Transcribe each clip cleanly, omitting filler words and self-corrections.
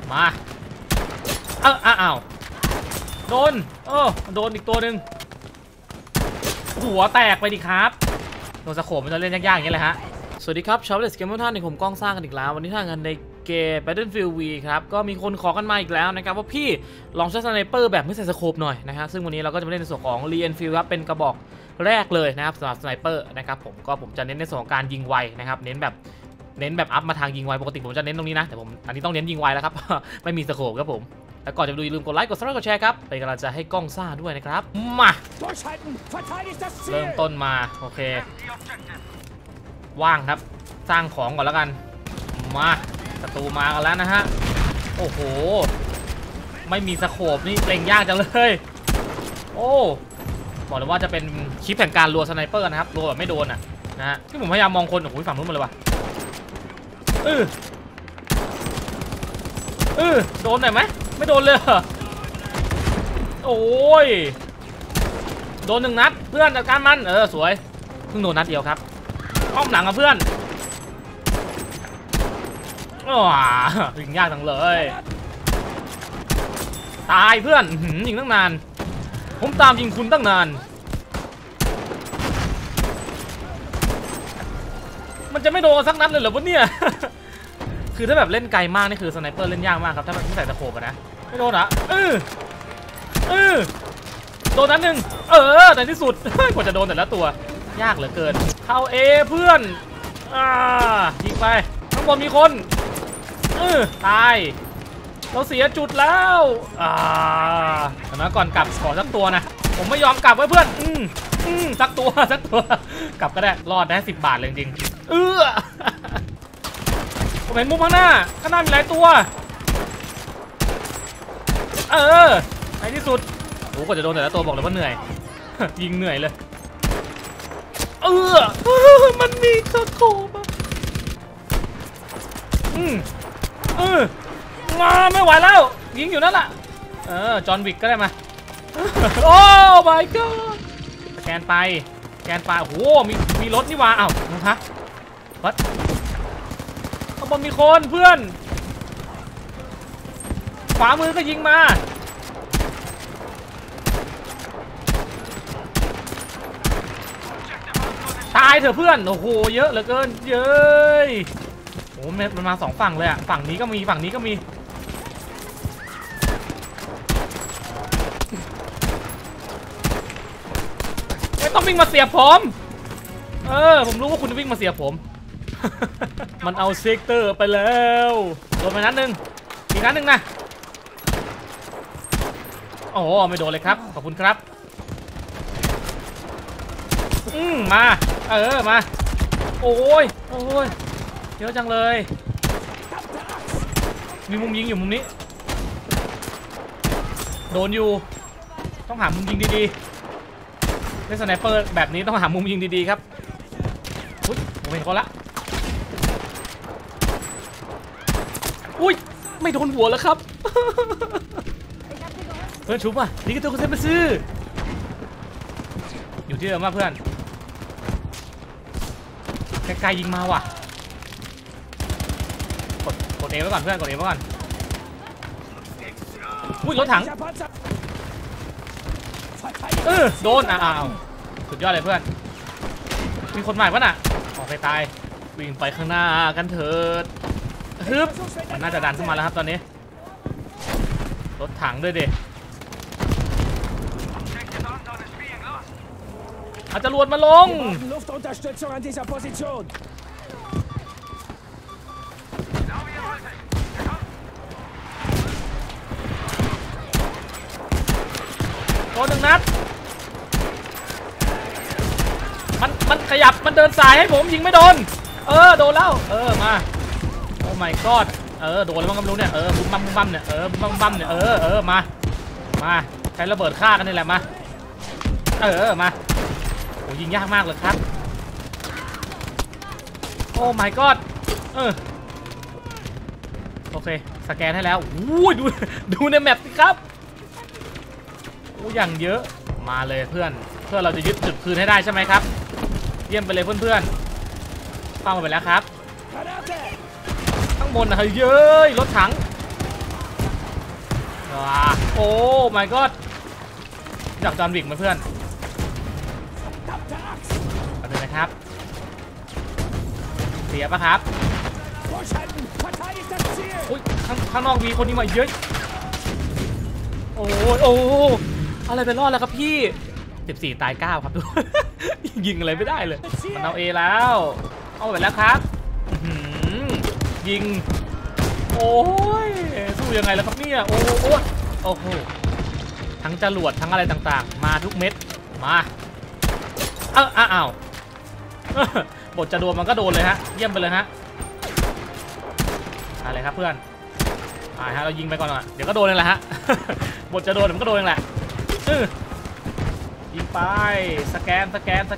มาอ้าวโดนโดนอีกตัวหนึ่งหัวแตกไปดิครับโดนสะโขบมันจะเล่นยากๆอย่างนี้แหละฮะสวัสดีครับชาวเลสเกมเมอร์ท่านในผมกล้องสร้างกันอีกแล้ววันนี้ทางกันในเกม Battlefield V ครับก็มีคนขอกันมาอีกแล้วนะครับว่าพี่ลองใช้สไนเปอร์แบบไม่ใส่สโคปหน่อยนะฮะซึ่งวันนี้เราก็จะมาเล่นในส่วนของ Re-Enfield ครับเป็นกระบอกแรกเลยนะครับสำหรับสไนเปอร์นะครับผมจะเน้นในส่วนของการยิงไวนะครับเน้นแบบอัพมาทางยิงไวปกติผมจะเน้นตรงนี้นะแต่ผมอันนี้ต้องเน้นยิงไวแล้วครับ ไม่มีสโคปครับผมแล้วก่อนจะดูอย่าลืมกดไลค์กดซับสไครบ์กดแชร์ครับเป็นกำลังใจให้กล้องซ่าด้วยนะครับมาเริ่มต้นมาโอเคว่างครับสร้างของก่อนแล้วกันมาศัตรูมากันแล้วนะฮะโอ้โหไม่มีสโคปนี่เล็งยากจังเลยโอ้บอกเลยว่าจะเป็นคลิปแห่งการรัวสไนเปอร์นะครับรัวแบบไม่โดนนะฮะที่ผมพยายามมองคนโอ้โหฝั่งนู้นมาเลยว่ะโดนหน่อยไหมไม่โดนเลยโอ้ยโดนหนึ่งนัดเพื่อนจัดการมันสวยเพิ่งโดนนัดเดียวครับอ้อมหลังกับเพื่อนยิงยากจังเลยตายเพื่อนยิงตั้งนานผมตามยิงคุณตั้งนานมันจะไม่โดนสักนัดเลยเหรอวะเนี่ยคือถ้าแบบเล่นไกลมากนี่คือสไนเปอร์เล่นยากมากครับถ้าไม่ใส่ตะโขบนะไม่โดนอ่ะโดนนัดหนึ่งแต่ที่สุด กว่าจะโดนแต่ละตัวยากเหลือเกินเข้าเพื่อนยิงไปข้างบนมีคนตายเราเสียจุดแล้วแต่มาก่อนกลับขอสักตัวนะผมไม่ยอมกลับไว้เพื่อนสักตัวกลับก็ได้รอดได้10 บาทเลยจริงผมเห็นมุมข้างหน้ามีหลายตัวในที่สุดโอ้กว่าจะโดนแต่ละตัวบอกเลยว่าเหนื่อย ยิงเหนื่อยเลยมันมีสโคปมาไม่ไหวแล้วยิงอยู่นั่นแหละจอห์นวิกก็ได้มาโอ้ my god สแกนไปโอ้โหมีรถนี่วะอ้าวฮะวัดข้างบนมีคนเพื่อนขวามือก็ยิงมาตายเถอะเพื่อนโอ้โหเยอะเหลือเกินเย้ยโอ้มันมา2 ฝั่งเลยฝั่งนี้ก็มีฝั่งนี้ก็มีไม่ต้องวิ่งมาเสียบผมผมรู้ว่าคุณจะวิ่งมาเสียบผม มันเอาเซกเตอร์ไปแล้วโดนไปนัดหนึ่งอีกนัดหนึ่งนะโอ้ไม่โดนเลยครับขอบคุณครับมามาโอ้ยเยอะจังเลยมีมุมยิงอยู่มุมนี้โดนอยู่ต้องหามุมยิงดีๆเล่นสไนเปอร์แบบนี้ต้องหามุมยิงดีๆครับอุ้ยผมเห็นเขาละอุ้ยไม่โดนหัวแล้วครับ เพื่อนชุบนี่ก็ตัวคนเซนมาซื้ออยู่ที่เดิมมากเพื่อนไกลๆยิงมาว่ะกดเอไว้ก่อนเพื่อนกดเอไว้ก่อนอุ้ยรถถังโดนสุดยอดเลยเพื่อนมีคนใหม่ปะน่ะออกไปตายวิ่งไปข้างหน้ากันเถิดฮึบมันน่าจะดันขึ้นมาแล้วครับตอนนี้รถถังด้วยดิอาจจะรวดมาลงตัวหนึ่งนัดมันขยับมันเดินสายให้ผมยิงไม่โดนโดนแล้วมาโอ้ my god โดนแล้วมั้งก็ไม่รู้เนี่ยบุ้มบั้มเนี่ยบุ้มบั้มเนี่ยมาใช้ระเบิดฆ่ากันนี่แหละมามาโอ้ยิงยากมากเลยครับโอ้ my god โอเคสแกนให้แล้วอู้ดูในแมปสิครับอย่างเยอะมาเลยเพื่อนเราจะยึดจุดคืนให้ได้ใช่ไหมครับเยี่ยมไปเลยเพื่อนเข้ามาไปแล้วครับข้างบนเย้ยรถถังโอ้ my god จากจอห์นวิกมาเพื่อนเอาเลยนะครับเสียปะครับอุ้ยข้างนอกมีคนนี้มาเยอะโอ้อะไรไปรอดแล้วครับพี่14ตาย9ครับทุกคนยิงอะไรไม่ได้เลยมันเอาเอแล้วเอาไปแล้วครับยิงโอ้ยสู้ยังไงแล้วครับเนี่ยโอ้โหทั้งจรวดทั้งอะไรต่างๆมาทุกเม็ดมาอ้าวบทจะโดนมันก็โดนเลยฮะเยี่ยมไปเลยฮะอะไรครับเพื่อนฮะเรายิงไปก่อนเดี๋ยวก็โดนเองแหละฮะบทจะโดนมันก็โดนเองแหละยิงไปสแกน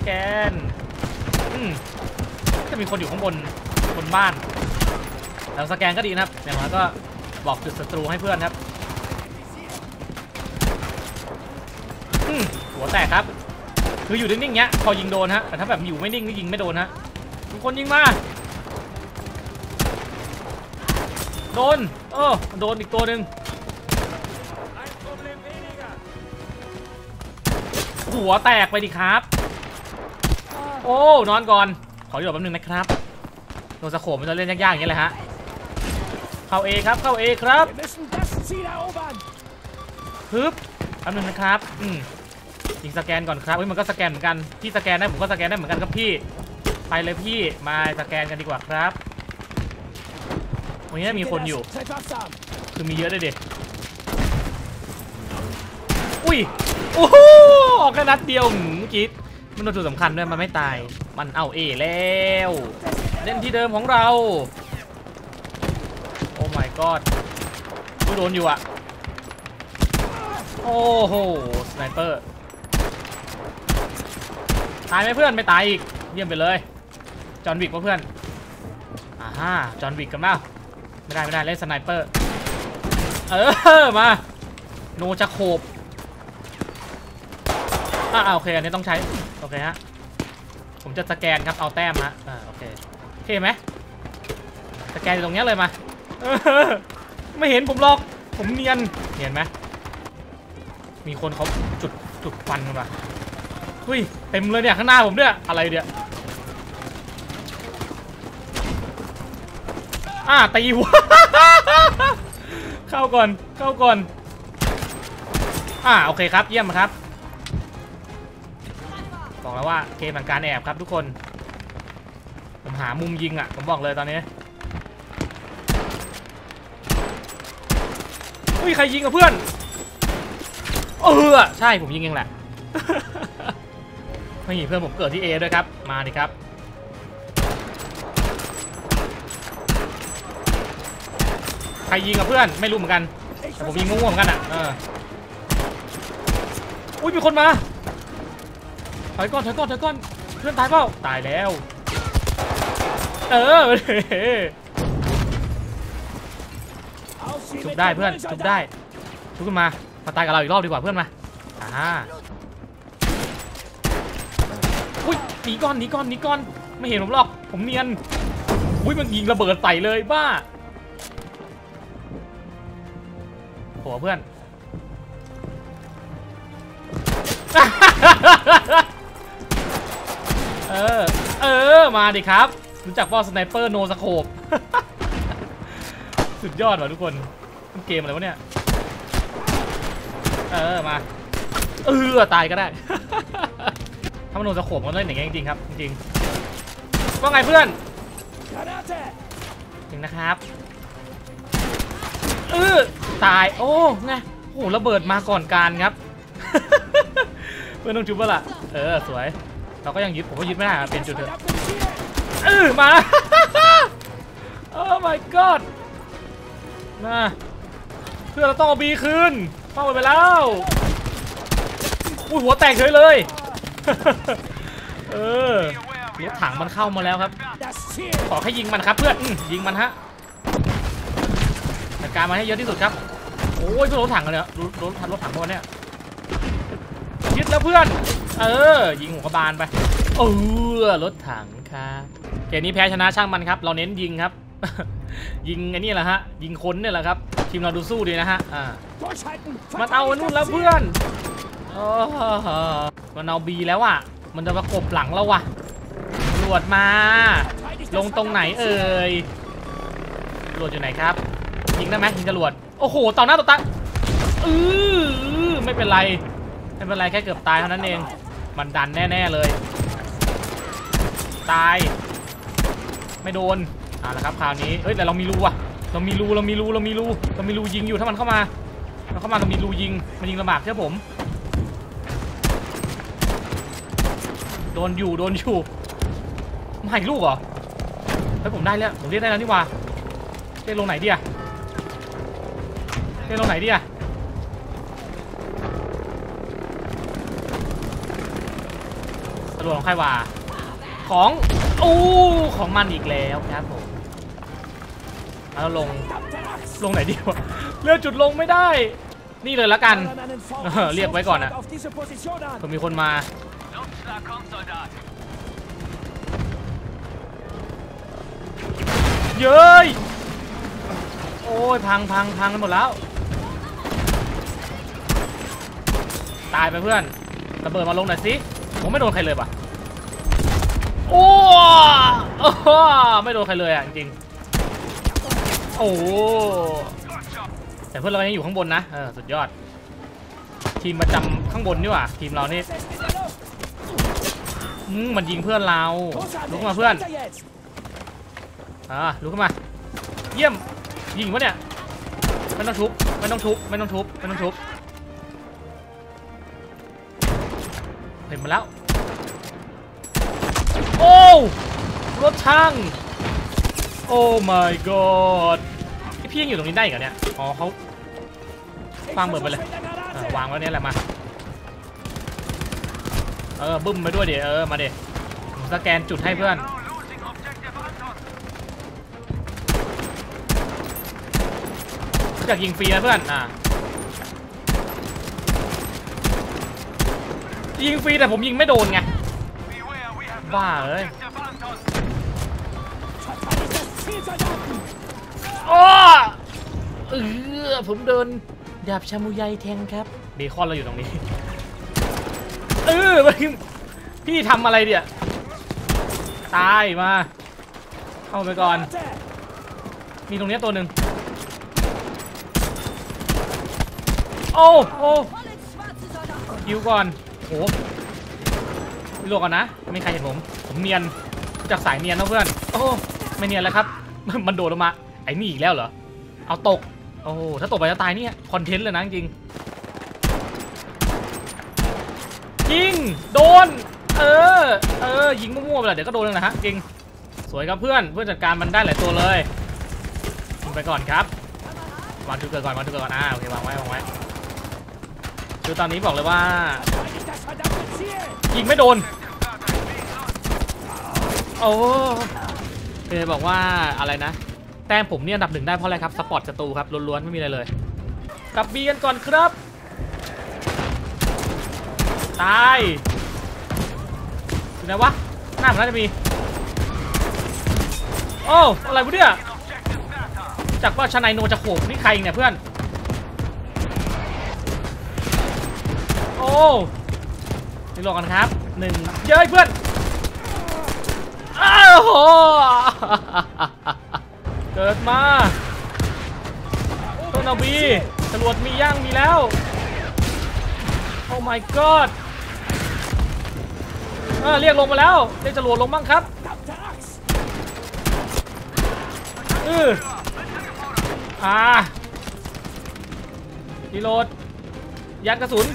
จะมีคนอยู่ข้างบนบ้านแล้วสแกนก็ดีนะครับอย่างน้อยก็บอกจุดศัตรูให้เพื่อนครับหัวแตกครับคืออยู่นิ่งๆเงี้ยพอยิงโดนฮะแต่ถ้าแบบอยู่ไม่นิ่งนี่ยิงไม่โดนฮะทุกคนยิงมาโดนโดนอีกตัวหนึ่งหัวแตกไปดิครับโอ้นอนก่อนขออยู่แป๊บนึงนะครับโดนสโคปมันจะเล่นยากๆอย่างนี้เลยฮะเข้า A ครับเข้า A ครับฮึบแป๊บนึงนะครับยิงสแกนก่อนครับมันก็สแกนเหมือนกันพี่สแกนได้ผมก็สแกนได้เหมือนกันครับพี่ไปเลยพี่มาสแกนกันดีกว่าครับวันนี้มีคนอยู่คือมีเยอะเลยเด็กอุ้ยโอ้โหออกแค่นัดเดียวเมื่อกี้มันโดนจุดสำคัญด้วยมันไม่ตายมันเอาเอแล้วเล่นที่เดิมของเราโอ้ my god กูโดนอยู่อะโอ้โหสไนเปอร์ตายไหมเพื่อนไม่ตายอีกเยี่ยมไปเลยจอห์นวิกเพื่อนจอห์นวิกกันเปล่าไม่ได้เล่นสไนเปอร์มาโนจะโขบโอเคอันนี้ต้องใช้โอเคฮะผมจะสแกนครับเอาแต้มฮะโอเคไหมสแกนตรงนี้เลยมาไม่เห็นผมหรอกผมเนียนเห็นไหมมีคนเขาจุดฟันกันป่ะเฮ้ยเต็มเลยเนี่ยข้างหน้าผมด้วยอะไรเนี่ยตีหัวเข้าก่อนโอเคครับเยี่ยมครับบอกแล้วว่าเกมแห่งการแอบครับทุกคนผมหามุมยิงผมบอกเลยตอนนี้อุ้ยใครยิงกับเพื่อนใช่ผมยิงเองแหละไม่เพื่อนผมเกิดที่ A ด้วยครับมาดิครับใครยิงกับเพื่อนไม่รู้เหมือนกันแต่ผมยิงงูเหมือนกันอุ้ยมีคนมาถอยก่อนเพื่อนตายเปล่าตายแล้วชุบได้เพื่อนชุบขึ้นมาตายกับเราอีกรอบดีกว่าเพื่อนมาอุ้ยหนีก่อนไม่เห็นผมหรอกผมเนียนอุ้ยมันยิงระเบิดใส่เลยบ้าโหเพื่อนมาดิครับรู้จักว่าสไนเปอร์โนสโคปสุดยอดว่ะทุกคนเกมอะไรวะเนี่ยมาตายก็ได้ถ้ามันโนสโคปมันเล่นอย่างเงี้ยจริงๆครับจริงว่าไงเพื่อนจริงนะครับตายโอ้ไงโอ้ระเบิดมาก่อนการครับเพื่อนต้องจุบล่ะสวยเราก็ยังยึดผมก็ยึดไม่ได้เป็นจุดเถอะมาโอ้ my god มาเพื่อนเราต้องเอาบีคืนเข้าไปแล้วอุ้ยหัวแตกเฉยเลยรถถังมันเข้ามาแล้วครับขอแค่ยิงมันครับเพื่อนยิงมันฮะจัดการมาให้เยอะที่สุดครับโอ้ยรถถังกันเนี่ยรถถังพวกนี้ยึดแล้วเพื่อนยิงหัวกระบาลไปรถถังครับเกมนี้แพ้ชนะช่างมันครับเราเน้นยิงครับยิงไอ้นี่แหละฮะยิงคนเนี่ยแหละครับทีมเราดูสู้ดีนะฮะมันเอานู่นแล้วเพื่อนมันเอาบีแล้วอ่ะมันจะประกบหลังเราว่ะตำรวจมาลงตรงไหนเอ่ยตำรวจอยู่ไหนครับยิงได้ไหมยิงจรวดโอ้โหต่อหน้าต่อตาไม่เป็นไรไม่เป็นไรแค่เกือบตายเท่านั้นเองมันดันแน่ๆเลยตายไม่โดนแล้วครับคราวนี้เฮ้ยแต่เรามีรูอะเรามีรูยิงอยู่ถ้ามันเข้ามาเรามีรูยิงมันยิงลำบากใช่ผมโดนอยู่มาอีกลูกเหรอเฮ้ยผมได้แล้วผมเรียกได้แล้วนี่ว่าเรียกลงไหนดีอะตำรวจของใครวะของมันอีกแล้วครับผมแล้วลงไหนดีวะเลือกจุดลงไม่ได้นี่เลยละกันเรียกไว้ก่อนนะเผื่อมีคนมาเย้ยโอ้ยพังกันหมดแล้วตายไปเพื่อนระเบิดมาลงหน่อยสิผมไม่โดนใครเลยป่ะโอ้ไม่โดนใครเลยอ่ะจริงๆโอ้แต่เพื่อนเรายังอยู่ข้างบนนะสุดยอดทีมประจำข้างบนนี่หว่าทีมเรานี่มันยิงเพื่อนเราลุกมาเพื่อนลุกขึ้นมาเยี่ยมยิงวะเนี่ยไม่ต้องทุบเห็นมาแล้วโอ้รถช่างโอ้ my god พี่ยังอยู่ตรงนี้ได้อีกเหรอเนี่ยเขาวางเบิร์ดไปเลยวางไว้เนี่ยแหละมาบึ้มไปด้วยเดี๋ยวมาเดี๋ยวสแกนจุดให้เพื่อนอยากยิงฟรีนะเพื่อนยิงฟรีแต่ผมยิงไม่โดนไงบ้าเลยผมเดินดาบชามูยัยแทงครับเบคอนเราอยู่ตรงนี้พี่ทำอะไรเดี๋ยตายมาเข้าไปก่อนมีตรงนี้ตัวหนึ่งโอ้คิวก่อนโอ้ไปลวกก่อนนะไม่มีใครเห็นผมเนียนจากสายเนียนนะเพื่อนโอ้ไม่เนียนแล้วครับมันโดดลงมาไอ้นี่อีกแล้วเหรอเอาตกโอ้ถ้าตกไปจะตายเนี่ยคอนเทนต์เลยนะจริงยิงโดนยิงมั่วๆไปเลยเดี๋ยวก็โดนเลยนะฮะจริงสวยครับเพื่อนจัดการมันได้หลายตัวเลยไปก่อนครับวางจุดเกิดก่อนโอเควางไว้คือตอนนี้บอกเลยว่ายิงไม่โดนบอกว่าอะไรนะแต้มผมเนี่ยอันดับ 1ได้เพราะอะไรครับสปอร์ตศัตรูครับล้วนๆไม่มีอะไรเลยกลับบีกันก่อนครับตายอยู่ไหนวะหน้าผมน่าจะมีอะไรวะเนี่ยจากว่าชนายโนจะโขกนี่ใครเนี่ยเพื่อนนี่ลงกันครับ1เย้ยเพื่อนเกิดมาต้นนาบีจรวดมีย่างมีแล้วโอ้ my god เรียกลงมาแล้วเรียกจรวดลงบ้างครับรีโหลดยัดกระสุน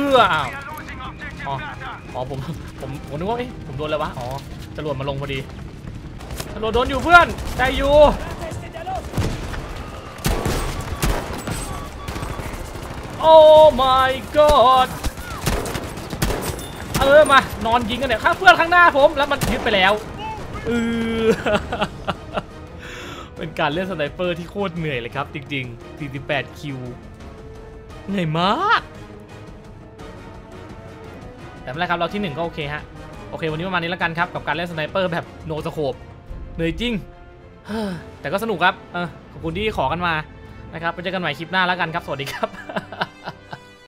ผมนึกว่าผมโดนเลยวะจรวดมาลงพอดีจรวดโดนอยู่เพื่อนได้อยู่โอ้ my god มานอนยิงกันเนี่ยข้างเพื่อนข้างหน้าผมแล้วมันยึดไปแล้วเป็นการเล่นสไนเปอร์ที่โคตรเหนื่อยเลยครับจริงๆ48คิวเหนื่อยมากแต่ไม่เป็นไรครับเราที่1ก็โอเคฮะโอเควันนี้ประมาณนี้แล้วกันครับกับการเล่นสไนเปอร์แบบโนสโคปเหนื่อยจริงแต่ก็สนุกครับขอบคุณที่ขอกันมานะครับไปเจอกันใหม่คลิปหน้าแล้วกันครับสวัสดีครับ